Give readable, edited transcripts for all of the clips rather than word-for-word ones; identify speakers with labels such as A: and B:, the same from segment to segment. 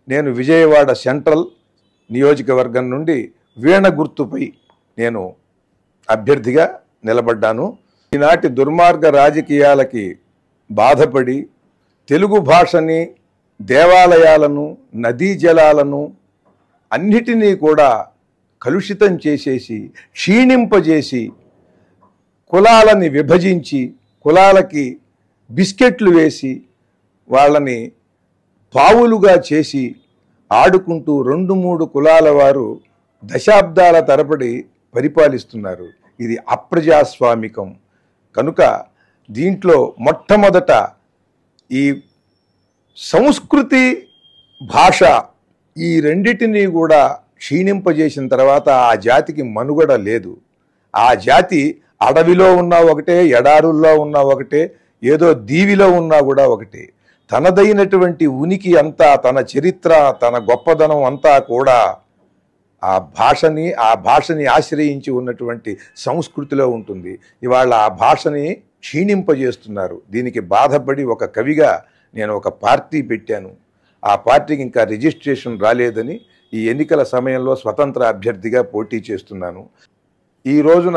A: నేను విజయవాడ సెంట్రల్ నియోజకవర్గం నుండి వీణ గుర్తుపై నేను అభ్యర్థిగా నిలబడ్డాను. ఈనాటి దుర్మార్గ రాజకీయాలకి బాధపడి తెలుగు భాషని, దేవాలయాలను, నదీ జలాలను అన్నిటినీ కూడా కలుషితం చేసేసి, క్షీణింపజేసి, కులాలని విభజించి, కులాలకి బిస్కెట్లు వేసి, వాళ్ళని పావులుగా చేసి ఆడుకుంటూ 2-3 కులాల వారు దశాబ్దాల తరబడి పరిపాలిస్తున్నారు. ఇది అప్రజాస్వామికం. కనుక దీంట్లో మొట్టమొదట ఈ సంస్కృతి, భాష ఈ రెండిటినీ కూడా క్షీణింపజేసిన తర్వాత ఆ జాతికి మనుగడ లేదు. ఆ జాతి అడవిలో ఉన్నా ఒకటే, ఎడారుల్లో ఉన్నా ఒకటే, ఏదో దీవిలో ఉన్నా కూడా ఒకటే. తనదైనటువంటి ఉనికి అంతా, తన చరిత్ర, తన గొప్పదనం అంతా కూడా ఆ భాషని ఆశ్రయించి ఉన్నటువంటి సంస్కృతిలో ఉంటుంది. ఇవాళ ఆ భాషని క్షీణింపజేస్తున్నారు. దీనికి బాధపడి ఒక కవిగా నేను ఒక పార్టీ పెట్టాను. ఆ పార్టీకి ఇంకా రిజిస్ట్రేషన్ రాలేదని ఈ ఎన్నికల సమయంలో స్వతంత్ర అభ్యర్థిగా పోటీ చేస్తున్నాను. ఈ రోజున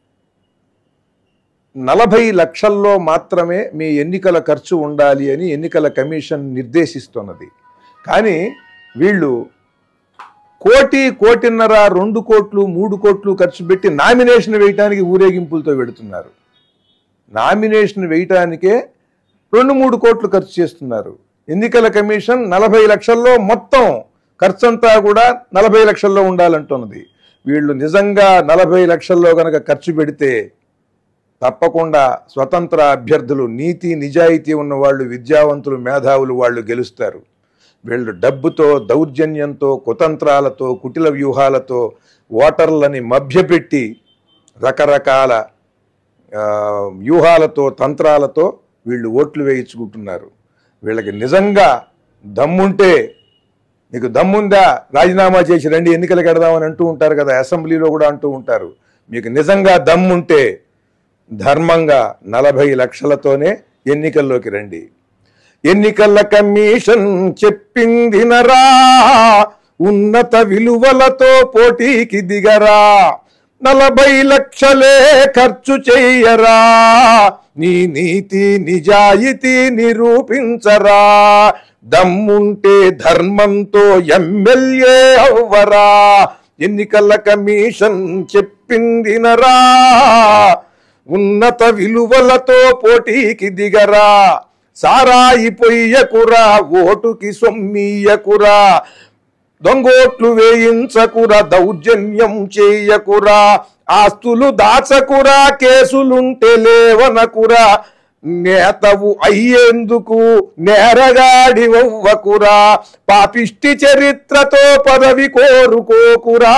A: 40 లక్షల్లో మాత్రమే మీ ఎన్నికల ఖర్చు ఉండాలి అని ఎన్నికల కమిషన్ నిర్దేశిస్తున్నది. కానీ వీళ్ళు 1 కోటి, 1.5 కోటి, 2 కోట్లు, 3 కోట్లు ఖర్చు పెట్టి నామినేషన్ వేయటానికి ఊరేగింపులతో పెడుతున్నారు. నామినేషన్ వేయటానికే 2-3 కోట్లు ఖర్చు చేస్తున్నారు. ఎన్నికల కమిషన్ 40 లక్షల్లో మొత్తం ఖర్చంతా కూడా 40 లక్షల్లో ఉండాలంటున్నది. వీళ్ళు నిజంగా 40 లక్షల్లో కనుక ఖర్చు పెడితే తప్పకుండా స్వతంత్ర అభ్యర్థులు, నీతి నిజాయితీ ఉన్నవాళ్ళు, విద్యావంతులు, మేధావులు వాళ్ళు గెలుస్తారు. వీళ్ళు డబ్బుతో, దౌర్జన్యంతో, కుతంత్రాలతో, కుటిల వ్యూహాలతో ఓటర్లని మభ్యపెట్టి రకరకాల వ్యూహాలతో, తంత్రాలతో వీళ్ళు ఓట్లు వేయించుకుంటున్నారు. వీళ్ళకి నిజంగా దమ్ముంటే, నీకు దమ్ముందా రాజీనామా చేసి రండి ఎన్నికలకు వెడదామని అంటూ ఉంటారు కదా, అసెంబ్లీలో కూడా అంటూ ఉంటారు. మీకు నిజంగా దమ్ముంటే ధర్మంగా 40 లక్షలతోనే ఎన్నికల్లోకి రండి. ఎన్నికల కమిషన్ చెప్పిందినరా, ఉన్నత విలువలతో పోటీకి దిగరా, 40 లక్షలే ఖర్చు చెయ్యరా, నీ నీతి నిజాయితీ నిరూపించరా, దమ్ముంటే ధర్మంతో ఎమ్మెల్యే అవ్వరా. ఎన్నికల కమిషన్ చెప్పిందినరా, ఉన్నత విలువలతో పోటీకి దిగరా, సారాయి పొయ్యకురా, ఓటుకి సొమ్మియ్యకురా, దొంగోట్లు వేయించకురా, దౌర్జన్యం చేయకురా, ఆస్తులు దాచకురా, కేసులుంటే లేవనకురా, నేతవు అయ్యేందుకు నేరగాడివవ్వకురా, పాపిష్టి చరిత్రతో పదవి కోరుకోకురా,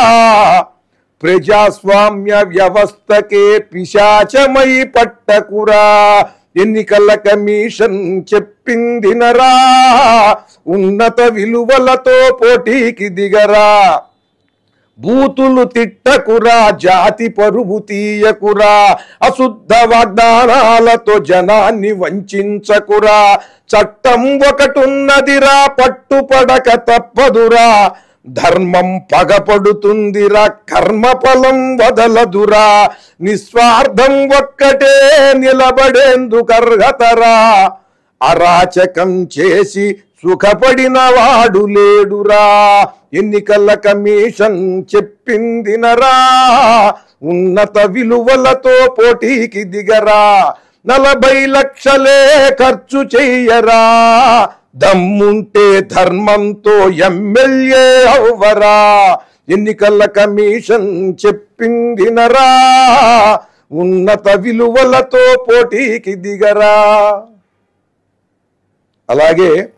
A: ప్రజాస్వామ్య వ్యవస్థకే పిశాచమై పట్టకురా. ఎన్నికల కమిషన్ చెప్పిందినరా, ఉన్నత విలువలతో పోటీకి దిగరా, బూతులు తిట్టకురా, జాతి పరువు తీయకురా, అశుద్ధ వాగ్దానాలతో జనాన్ని వంచకురా, చట్టం ఒకటున్నదిరా, పట్టుపడక తప్పదురా, ధర్మం పగపడుతుందిరా, కర్మఫలం వదలదురా, నిస్వార్థం ఒక్కటే నిలబడేందుకర్హతరా, అరాచకం చేసి సుఖపడిన వాడు లేడురా. ఎన్నికల కమిషన్ చెప్పిందినరా, ఉన్నత విలువలతో పోటీకి దిగరా, 40 లక్షలే ఖర్చు చెయ్యరా, దమ్ముంటే ధర్మంతో ఎమ్మెల్యే అవ్వరా. ఎన్నికల కమిషన్ చెప్పిందినరా, ఉన్నత విలువలతో పోటీకి దిగరా. అలాగే